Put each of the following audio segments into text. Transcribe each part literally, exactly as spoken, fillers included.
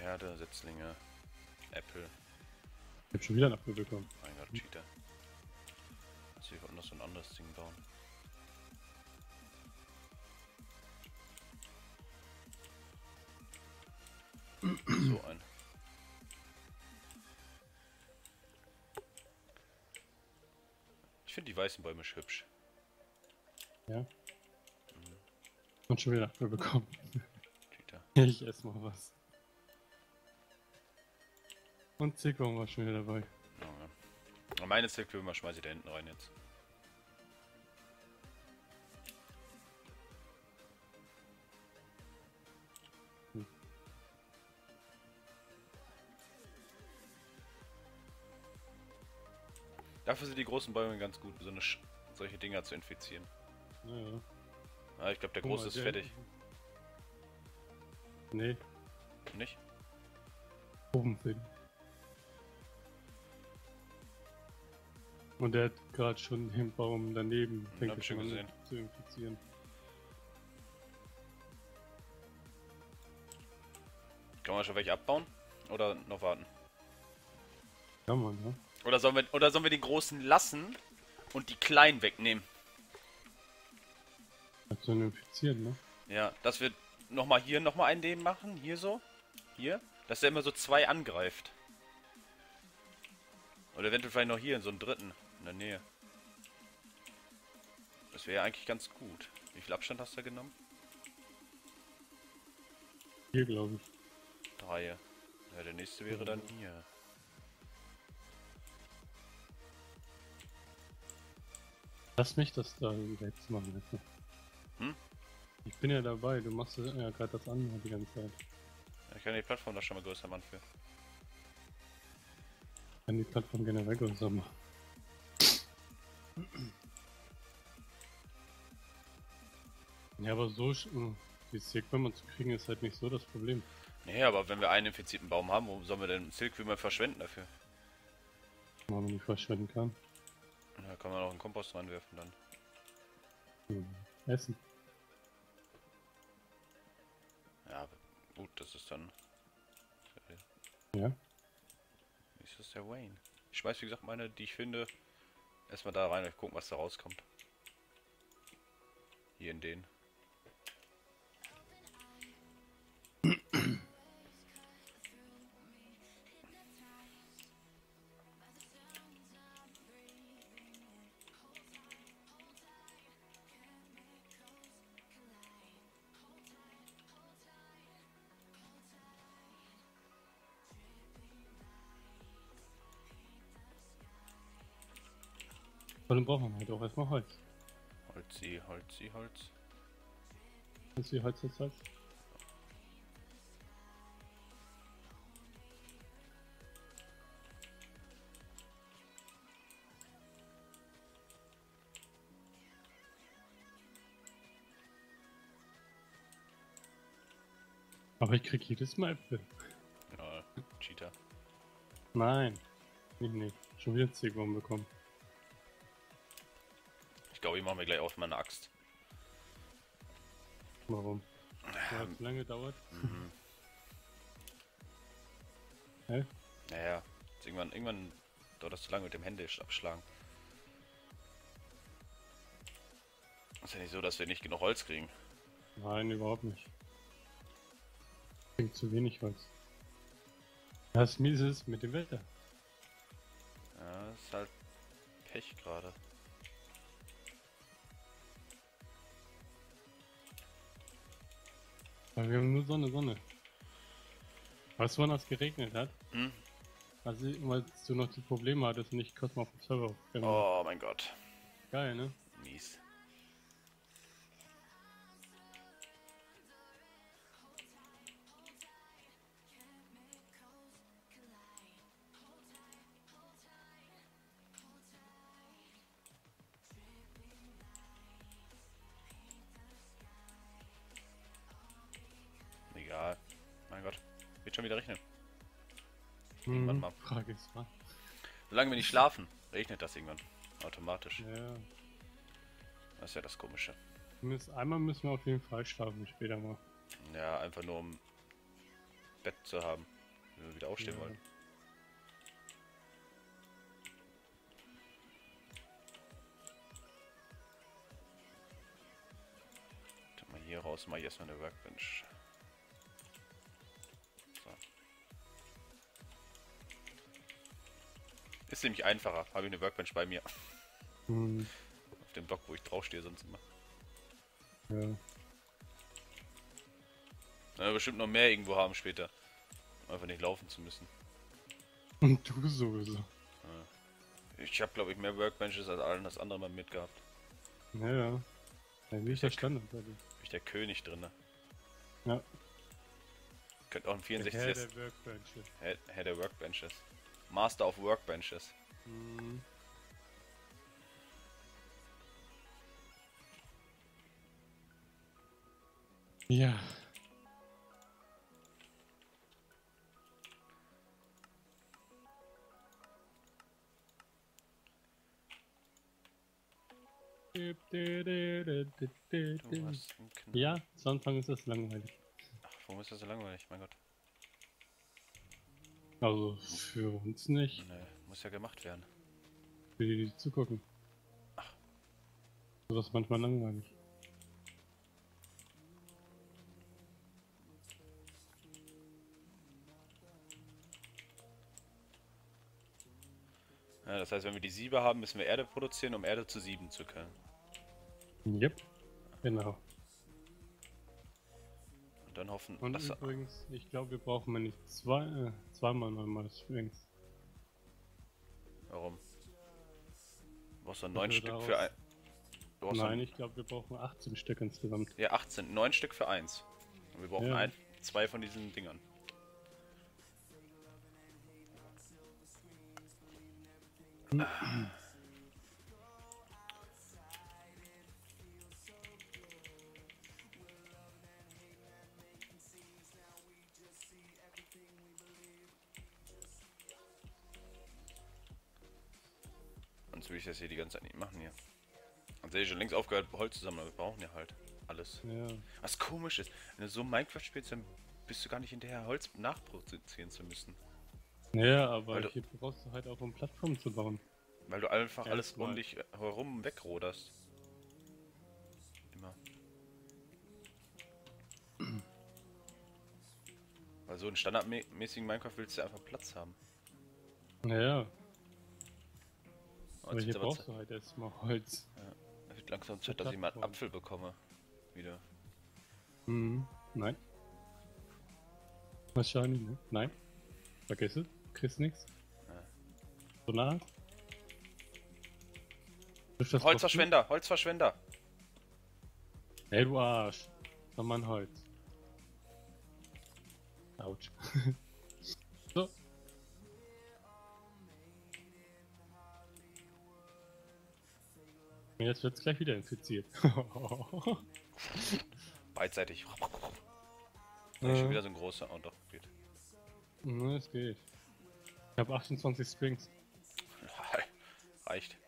Erde, Setzlinge, Apple. Ich hab schon wieder einen Apfel bekommen. Mein Gott, Cheater. Also ich wollte noch so ein anderes Ding bauen. So ein. Ich finde die weißen Bäume hübsch. Ja. Mhm. Und schon wieder einen Apfel bekommen. Cheater. Ich esse mal was. Und Zickbaum war schon wieder dabei. Ja, ja. Meine Zirkelwürmer schmeiße ich da hinten rein jetzt. Hm. Dafür sind die großen Bäume ganz gut, so eine Sch solche Dinger zu infizieren. Ja, ja. Ah, ich glaube, der Guck große mal, ist der- fertig. Nee, Nicht? oben finden. Und der hat gerade schon den Baum daneben, Hm, fängt hab er ich schon schon an gesehen. zu infizieren. Kann man schon welche abbauen? Oder noch warten? Kann man, ja. Oder sollen wir, oder sollen wir den großen lassen und die kleinen wegnehmen? Hat so einen infizieren, ne? Ja, dass wir nochmal hier nochmal einen den machen. Hier so. Hier. Dass der immer so zwei angreift. Oder eventuell vielleicht noch hier in so einen dritten. In der Nähe. Das wäre ja eigentlich ganz gut. Wie viel Abstand hast du genommen? Hier, glaube ich. Drei. Ja, der nächste wäre dann hier. Lass mich das da jetzt machen. Jetzt. Hm? Ich bin ja dabei, du machst ja gerade das andere die ganze Zeit. Ich kann die Plattform da schon mal größer machen für. Ich kann die Plattform generell größer machen. Ja, aber so sch- mh, die Silkwürmer zu kriegen ist halt nicht so das Problem. Nee, aber wenn wir einen infizierten Baum haben, warum sollen wir denn Silkwürmer verschwenden dafür? Wenn man nicht verschwenden kann. Da kann man auch einen Kompost reinwerfen dann. Hm. Essen. Ja, aber gut, das ist dann. Ja. Wie ist das der Wayne? Ich schmeiß wie gesagt meine, die ich finde, erstmal da rein und gucken, was da rauskommt. Hier in den. Aber dann brauchen wir halt auch erstmal Holz. Holzi, Holzi, Holz. Ist die Holz jetzt Holz? Aber ich krieg jedes Mal Äpfel. Ja, Cheater. Nein. Nicht, nicht. Schon wieder Zickbaum bekommen. Ich glaube, ich mache mir gleich auf meine Axt. Warum? Weil es lange dauert. Mhm. Hä? Naja, jetzt irgendwann, irgendwann dauert das zu lange mit dem Händisch abschlagen. Ist ja nicht so, dass wir nicht genug Holz kriegen. Nein, überhaupt nicht. Ich krieg zu wenig Holz. Das Miese ist mit dem Wetter. Ja, das ist halt Pech gerade. Weil wir haben nur Sonne, Sonne. Weißt du, wann das geregnet hat? Hm? Also, weil du noch die Probleme hattest und ich kurz mal auf den Server aufgegangen bin. Oh mein Gott. Geil, ne? Mies. Egal. Mein Gott. Wird schon wieder regnen. Irgendwann mal. Frage ist was. Solange wir nicht schlafen, regnet das irgendwann. Automatisch. Ja. Das ist ja das Komische. Zumindest einmal müssen wir auf jeden Fall schlafen, später mal. Ja, einfach nur um Bett zu haben, wenn wir wieder aufstehen Ja. wollen. Mal hier raus, mache ich erstmal eine Workbench. So. Ist nämlich einfacher, habe ich eine Workbench bei mir. Hm. Auf dem Block, wo ich draufstehe, sonst immer. Ja. Dann wir bestimmt noch mehr irgendwo haben später. Um einfach nicht laufen zu müssen. Und du sowieso. Ich habe, glaube ich, mehr Workbenches als alles andere mal mitgehabt. Ja, ja. Eigentlich ist der Standard bei dir. Bin ich der König drin. Ja. Könnte auch ein Der vierundsechzig Herr S. der Workbenches. Herr, Herr der Workbenches. Master of Workbenches. Hm. Ja. Du hast einen Knall. Ja, zu Anfang ist das langweilig. Ach, warum ist das so langweilig? Mein Gott. Also für uns nicht, Nee, muss ja gemacht werden. für die, die zugucken. Ach. Das ist manchmal langweilig. Ja, das heißt, wenn wir die Siebe haben, müssen wir Erde produzieren, um Erde zu sieben zu können. Yep, genau. Und dann hoffen, Und dass... übrigens, ich glaube, wir brauchen nicht zwei, äh, zweimal neunmal Strings. Warum? Du brauchst dann neun Also Stück daraus- für ein... Du brauchst Nein, dann, ich glaube, wir brauchen achtzehn Stück insgesamt. ja, achtzehn. neun Stück für eins. Und wir brauchen Ja. ein, zwei von diesen Dingern. Sonst will ich das hier die ganze Zeit nicht machen hier. Sonst hätte ich schon längst aufgehört, Holz zu sammeln, aber wir brauchen ja halt alles. Ja, Was komisch ist, wenn du so Minecraft spielst, dann bist du gar nicht hinterher, Holz nachproduzieren zu müssen. ja, aber Weil du- hier brauchst du halt auch, um Plattformen zu bauen. Weil du einfach alles Erstmal. um dich herum wegroderst. Immer. Weil so in standardmäßigen Minecraft willst du einfach Platz haben. Naja, Oh, aber jetzt hier wird's aber brauchst Zeit- du halt erstmal Holz. Es wird langsam Zeit, dass ich mal einen Apfel bekomme. Wieder. Mhm, nein. Wahrscheinlich, ne? Nein. Vergiss es, kriegst nix. Ja. So nah. Durch das Holzverschwender, Holzverschwender! Profil- Ey, du Arsch. Sag mal ein Holz. Autsch. So. Und jetzt wird's gleich wieder infiziert. Beidseitig. Ja. Schon Äh. wieder so ein großer. Oh doch, geht. Ne, es geht. Ich habe achtundzwanzig Strings. Reicht.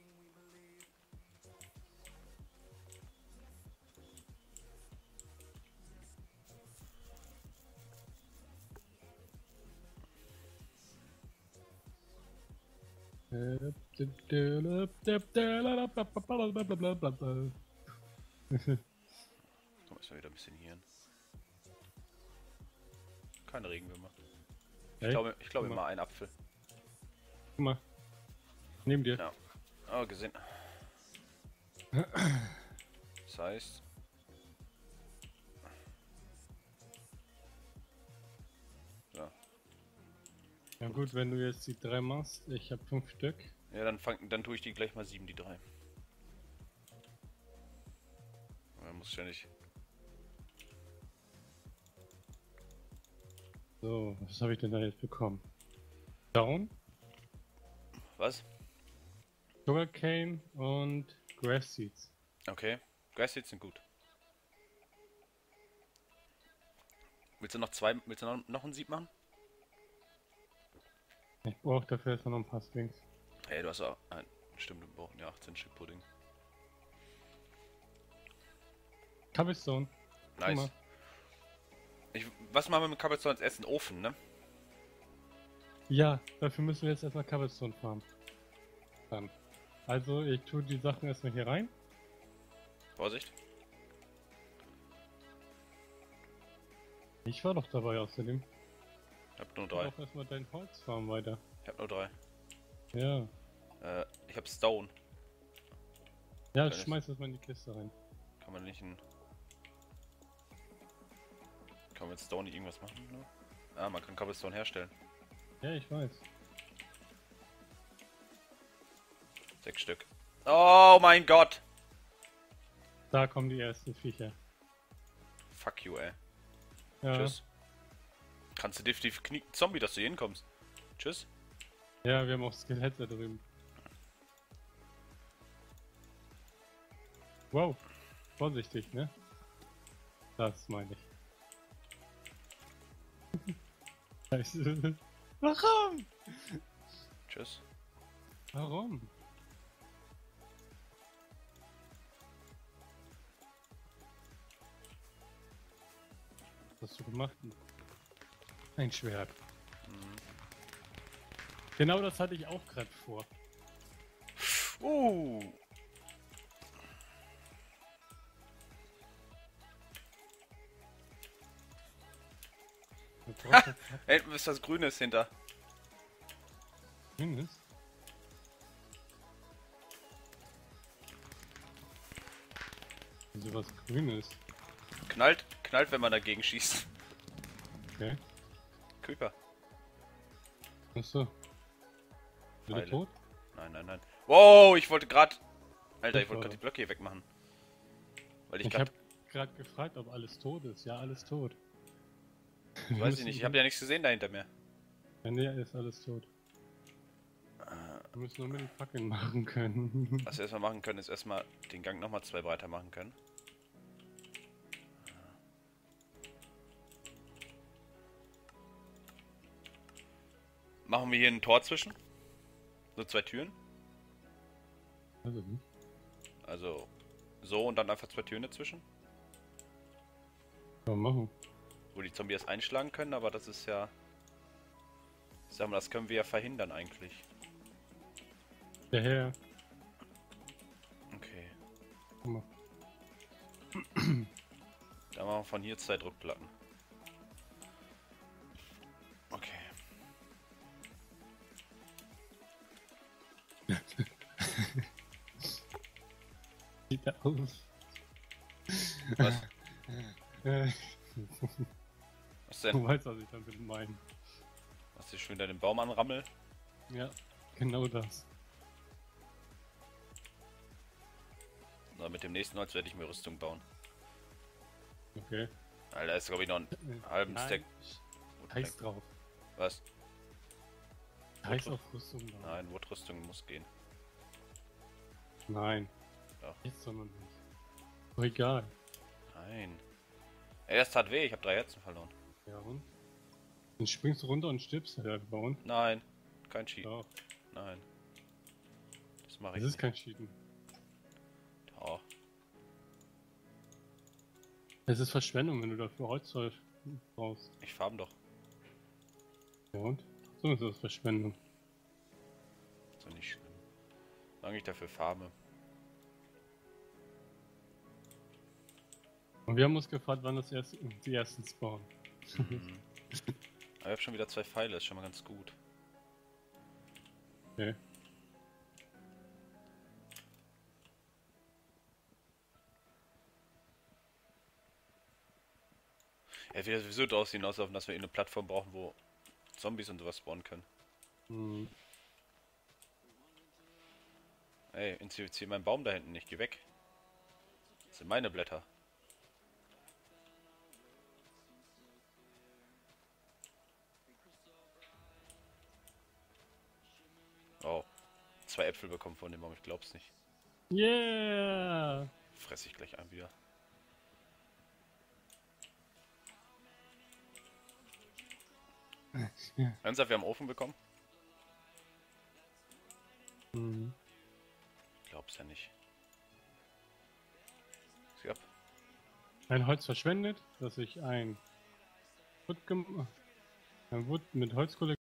Komm, erstmal wieder ein bisschen hier hin. Keine Regenwürmer. Ich Hey, glaube, ich glaube guck immer mal. ein Apfel. Guck mal. Neben dir. Ja. Oh, gesehen. Das heißt. So. Ja gut, wenn du jetzt die drei machst, ich habe fünf Stück. Ja, dann fang, dann tue ich die gleich mal sieben, die drei. Man muss ständig. So, was habe ich denn da jetzt bekommen? Down, Was? Sugarcane und Grass Seeds. Okay. Geistig sind gut. Willst du noch zwei, willst du noch, noch ein Sieb machen? Ich brauche dafür jetzt noch ein paar Strings. Hey, du hast auch ein. Stimmt, wir brauchen ja achtzehn Stück Pudding. Cobblestone. Guck Nice. mal. Ich, was machen wir mit Cobblestone als Essen? Ofen, ne? Ja, dafür müssen wir jetzt erstmal Cobblestone farmen. Dann. Also, ich tue die Sachen erstmal hier rein. Vorsicht. Ich war doch dabei außerdem. Ich hab nur Tu drei. doch erstmal dein Holz farmen weiter. Ich hab nur drei. Ja. Äh, ich hab Stone. Ja, Kann ich- schmeiß das mal in die Kiste rein. Kann man nicht in... Kann man mit Stone nicht irgendwas machen? Ne? Ah, man kann Cobblestone herstellen. Ja, ich weiß. Sechs Stück. Oh mein Gott! Da kommen die ersten Viecher. Fuck you, ey. Ja. Tschüss. Kannst du definitiv knicken, Zombie, dass du hier hinkommst. Tschüss. Ja, wir haben auch Skelett da drüben. Wow. Vorsichtig, ne? Das meine ich. Scheiße. Warum? Tschüss. Warum? Was hast du gemacht? Ein Schwert. Mhm. Genau das hatte ich auch gerade vor. Uh. Wir brauchen Hinten ist was Grünes hinter. Grünes. Also was Grünes. Knallt, knallt, wenn man dagegen schießt. Okay. Creeper. Achso. Wieder Pfeile. tot? Nein, nein, nein. Wow, ich wollte gerade... Alter, ich Ich wollte war gerade die Blöcke hier wegmachen. Weil ich Ich gerade... habe gerade gefragt, ob alles tot ist. Ja, alles tot. Weiß ich nicht, ich habe ja nichts gesehen da hinter mir. Ja, nee, ist alles tot. Wir müssen nur mit den Fackeln machen können. Was wir erstmal machen können, ist erstmal den Gang nochmal zwei breiter machen können. Machen wir hier ein Tor zwischen. So zwei Türen. Also, hm. Also so und dann einfach zwei Türen dazwischen. Kann man machen. Wo die Zombies einschlagen können, aber das ist ja... Ich sag mal, das können wir ja verhindern eigentlich. Der Herr. Okay. Guck mal. Dann machen wir von hier zwei Druckplatten. Okay. Sieht er aus. Was? Äh, Was Du denn? weißt, was ich damit meine. Hast du schon wieder den Baum anrammel? Ja, genau das. Na, mit dem nächsten Holz werde ich mir Rüstung bauen. Okay. Alter, ist glaube ich noch ein Äh, halben Nein, Stack. Scheiß drauf. Was? Scheiß auf Rüstung. da. Nein, Woodrüstung muss gehen. Nein. Doch. Jetzt doch noch nicht. Doch egal. Nein. Ey, das tat weh, ich habe drei Herzen verloren. Ja und? Dann springst du runter und stirbst halt einfach und? Nein, kein Cheat. Doch. Nein. Das mache Das ich ist nicht. kein Cheaten. Doch. Es ist Verschwendung, wenn du dafür Holzzeug brauchst. Ich farm doch. Ja und? So ist das Verschwendung. Ist doch nicht schlimm. Solange ich dafür farme. Und wir haben uns gefragt, wann das erst die ersten spawnen. Mhm. Aber ich habe schon wieder zwei Pfeile, ist schon mal ganz gut. Okay. Er wird sowieso daraus hinauslaufen, dass wir eine Plattform brauchen, wo Zombies und sowas spawnen können. Hm. Ey, infizier meinen Baum da hinten nicht, geh weg. Das sind meine Blätter. Oh, zwei Äpfel bekommen von dem Baum, ich glaub's nicht. Yeah! Fress ich gleich ein wieder. Ja. Ernsthaft, wir haben Ofen bekommen? Hm. Glaub's ja nicht. Sieh ab. Ein Holz verschwendet, dass ich ein kaputt gemacht. Dann wurde mit Holzkohle